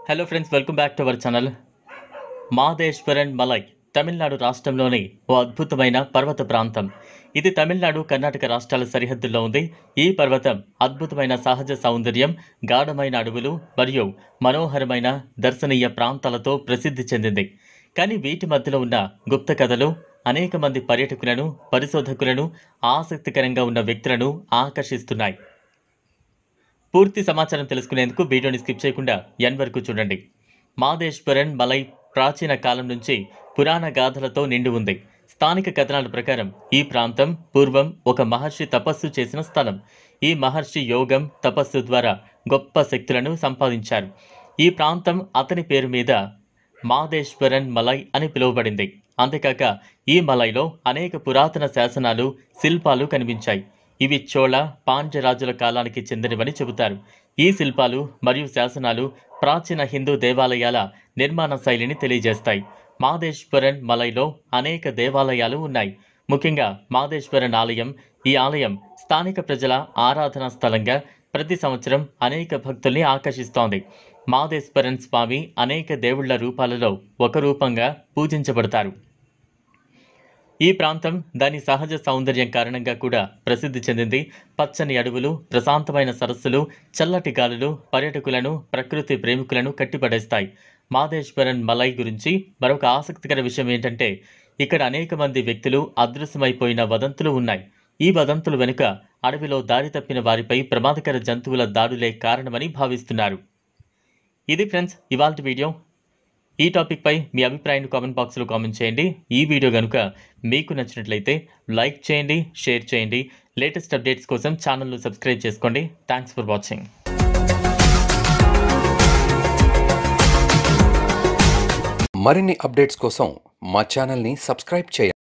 Hello friends, welcome back to our channel. Madeswaran Malai Tamil Nadu రాష్ట్రంలోని ఓ అద్భుతమైన పర్వత ప్రాంతం. ఇది తమిళనాడు, కర్ణాటక రాష్ట్రాల సరిహద్దుల్లో ఉంది. ఈ పర్వతం అద్భుతమైన సహజ సౌందర్యం, గాఢమైన అడవులు మరియు మనోహరమైన దర్శనీయ ప్రాంతాలతో ప్రసిద్ధి చెందింది. కానీ వీటి మధ్యలో ఉన్న గుప్త కథలు అనేక మంది పర్యాటకులను, పరిశోధకులను, ఆసక్తికరంగా ఉన్న వ్యక్తులను ఆకర్షిస్తున్నాయి. పూర్తి సమాచారం తెలుసుకునేందుకు వీడియోని స్కిప్ చేయకుండా ఎండ్ వరకు చూడండి. మాదేశ్వరన్ మలై ప్రాచీన కాలం నుంచి పురాణ గాథలతో నిండి ఉంది. స్థానిక కథనాల ప్రకారం ఈ ప్రాంతం పూర్వం ఒక మహర్షి తపస్సు చేసిన స్థలం. ఈ మహర్షి యోగం, తపస్సు ద్వారా గొప్ప శక్తులను సంపాదించారు. ఈ ప్రాంతం అతని పేరు మీద మాదేశ్వరన్ మలై అని పిలువబడింది. అంతేకాక ఈ మలైలో అనేక పురాతన శాసనాలు, శిల్పాలు కనిపించాయి. ఇవి చోళ, పాండ్య రాజుల కాలానికి చెందినవని చెబుతారు. ఈ శిల్పాలు మరియు శాసనాలు ప్రాచీన హిందూ దేవాలయాల నిర్మాణ శైలిని తెలియజేస్తాయి. మాదేశ్వరన్ మలైలో అనేక దేవాలయాలు ఉన్నాయి. ముఖ్యంగా మాదేశ్వరన్ ఆలయం. ఈ ఆలయం స్థానిక ప్రజల ఆరాధనా స్థలంగా ప్రతి సంవత్సరం అనేక భక్తుల్ని ఆకర్షిస్తోంది. మాదేశ్వరన్ స్వామి అనేక దేవుళ్ల రూపాలలో ఒక రూపంగా పూజించబడతారు. ఈ ప్రాంతం దాని సహజ సౌందర్యం కారణంగా కూడా ప్రసిద్ధి చెందింది. పచ్చని అడవులు, ప్రశాంతమైన సరస్సులు, చల్లటి గాలులు పర్యాటకులను, ప్రకృతి ప్రేమికులను కట్టిపడేస్తాయి. మాదేశ్వరన్ మలై గురించి మరొక ఆసక్తికర విషయం ఏంటంటే, ఇక్కడ అనేక మంది వ్యక్తులు అదృశ్యమైపోయిన వదంతులు ఉన్నాయి. ఈ వదంతులు వెనుక అడవిలో దారి తప్పిన వారిపై ప్రమాదకర జంతువుల దాడులే కారణమని భావిస్తున్నారు. ఇది ఫ్రెండ్స్ ఇవాల్టి వీడియో. ఈ టాపిక్పై మీ అభిప్రాయాన్ని కామెంట్ బాక్స్లో కామెంట్ చేయండి. ఈ వీడియో కనుక మీకు నచ్చినట్లయితే లైక్ చేయండి, షేర్ చేయండి. లేటెస్ట్ అప్డేట్స్ కోసం ఛానల్ను సబ్స్క్రైబ్ చేసుకోండి. Thanks for watching. మరిన్ని అప్డేట్స్ కోసం మా ఛానల్ని సబ్స్క్రైబ్ చేయండి.